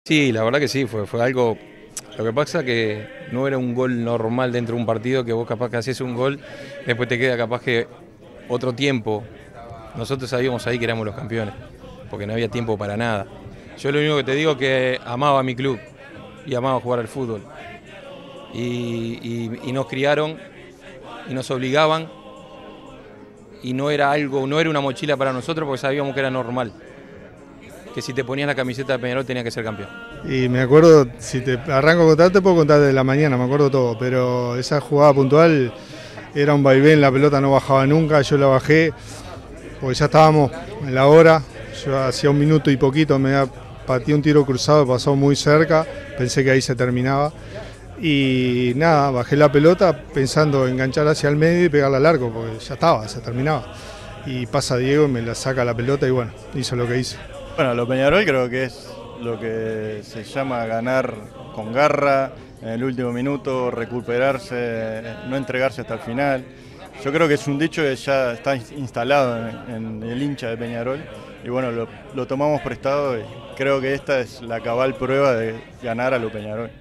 Sí, la verdad que sí, fue algo. Lo que pasa que no era un gol normal dentro de un partido, que vos capaz que haces un gol, después te queda capaz que otro tiempo. Nosotros sabíamos ahí que éramos los campeones, porque no había tiempo para nada. Yo lo único que te digo es que amaba a mi club y amaba jugar al fútbol. Y nos criaron y nos obligaban y no era algo, no era una mochila para nosotros porque sabíamos que era normal, que si te ponías la camiseta de Peñarol tenías que ser campeón. Y me acuerdo, si te arranco a contar, te puedo contar de la mañana, me acuerdo todo, pero esa jugada puntual era un vaivén, la pelota no bajaba nunca, yo la bajé, porque ya estábamos en la hora, yo hacía un minuto y poquito me pateé un tiro cruzado, pasó muy cerca, pensé que ahí se terminaba. Y nada, bajé la pelota pensando enganchar hacia el medio y pegarla al arco, porque ya estaba, se terminaba. Y pasa Diego y me la saca la pelota y bueno, hizo lo que hizo. Bueno, lo Peñarol creo que es lo que se llama ganar con garra, en el último minuto, recuperarse, no entregarse hasta el final. Yo creo que es un dicho que ya está instalado en el hincha de Peñarol y bueno, lo tomamos prestado y creo que esta es la cabal prueba de ganar a lo Peñarol.